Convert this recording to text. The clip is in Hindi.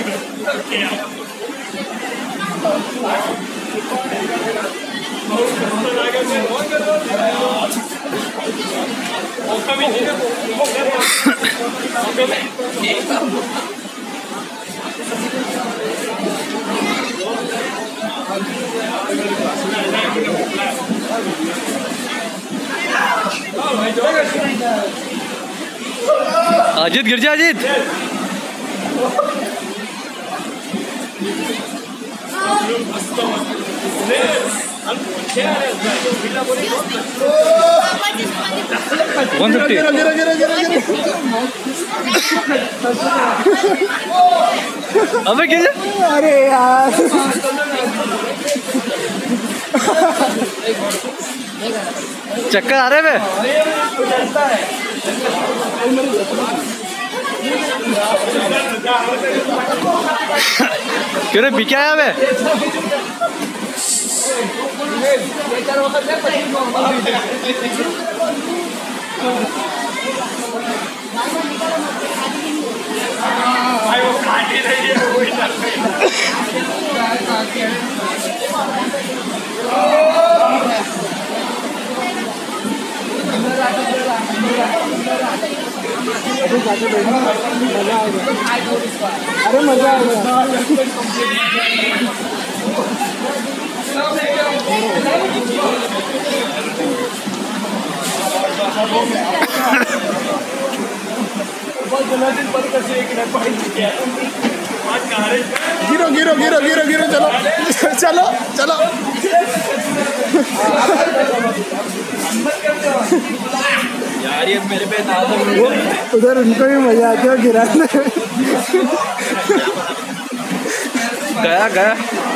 अजीत गिर जा अजीत। अबे गिर जा। अरे यार चक्कर आ रहे हैं। क्यों रे बिका आया बे? अरे मजा आएगा। गिरो गिरो गिरो गिरो गिरो चलो चलो चलो। यार ये मेरे पे था तो उधर उनको भी मजा आता है गिराने। गया गया।